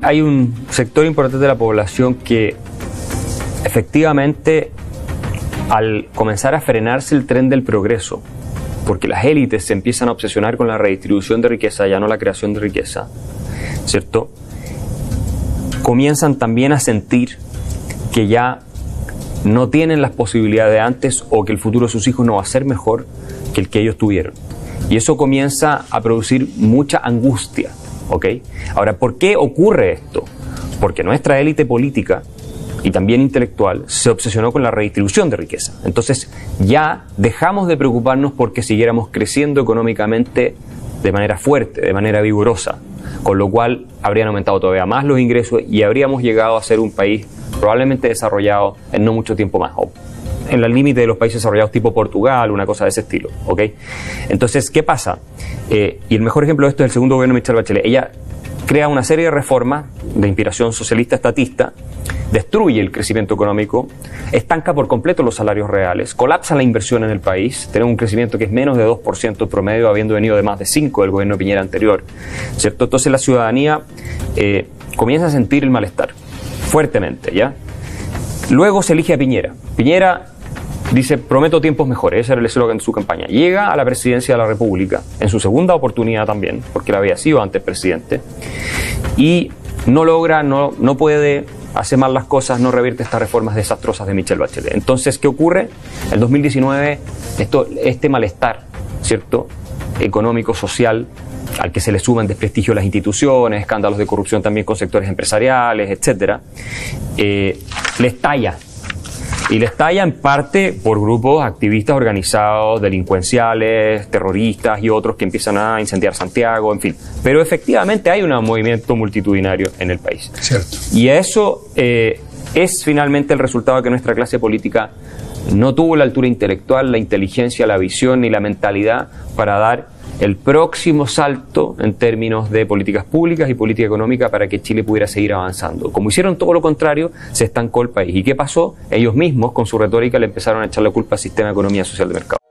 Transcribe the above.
hay un sector importante de la población que efectivamente, al comenzar a frenarse el tren del progreso, porque las élites se empiezan a obsesionar con la redistribución de riqueza, ya no la creación de riqueza, ¿cierto?, comienzan también a sentir que ya no tienen las posibilidades de antes o que el futuro de sus hijos no va a ser mejor que el que ellos tuvieron. Y eso comienza a producir mucha angustia, ¿ok? Ahora, ¿por qué ocurre esto? Porque nuestra élite política y también intelectual se obsesionó con la redistribución de riqueza. Entonces ya dejamos de preocuparnos porque siguiéramos creciendo económicamente de manera fuerte, de manera vigorosa, con lo cual habrían aumentado todavía más los ingresos y habríamos llegado a ser un país probablemente desarrollado en no mucho tiempo más, o en el límite de los países desarrollados tipo Portugal, una cosa de ese estilo, ¿ok? Entonces, ¿qué pasa? Y el mejor ejemplo de esto es el segundo gobierno de Michelle Bachelet. Ella crea una serie de reformas de inspiración socialista estatista, destruye el crecimiento económico, estanca por completo los salarios reales, colapsa la inversión en el país, tenemos un crecimiento que es menos de 2% promedio, habiendo venido de más de 5% del gobierno de Piñera anterior, ¿cierto? Entonces la ciudadanía comienza a sentir el malestar fuertemente, ¿ya? Luego se elige a Piñera. Piñera dice, prometo tiempos mejores, ese era el eslogan de su campaña. Llega a la presidencia de la República, en su segunda oportunidad también, porque él había sido antes presidente, y no logra, no puede, hace mal las cosas, no revierte estas reformas desastrosas de Michelle Bachelet. Entonces, ¿qué ocurre? En 2019, este malestar, ¿cierto?, económico, social, al que se le suman desprestigio de las instituciones, escándalos de corrupción también con sectores empresariales, etcétera, le estalla. Y le estalla en parte por grupos activistas organizados, delincuenciales, terroristas y otros que empiezan a incendiar Santiago, en fin. Pero efectivamente hay un movimiento multitudinario en el país. Cierto. Y eso es finalmente el resultado de que nuestra clase política no tuvo la altura intelectual, la inteligencia, la visión ni la mentalidad para dar el próximo salto en términos de políticas públicas y política económica para que Chile pudiera seguir avanzando. Como hicieron todo lo contrario, se estancó el país. ¿Y qué pasó? Ellos mismos, con su retórica, le empezaron a echar la culpa al sistema de economía social de mercado.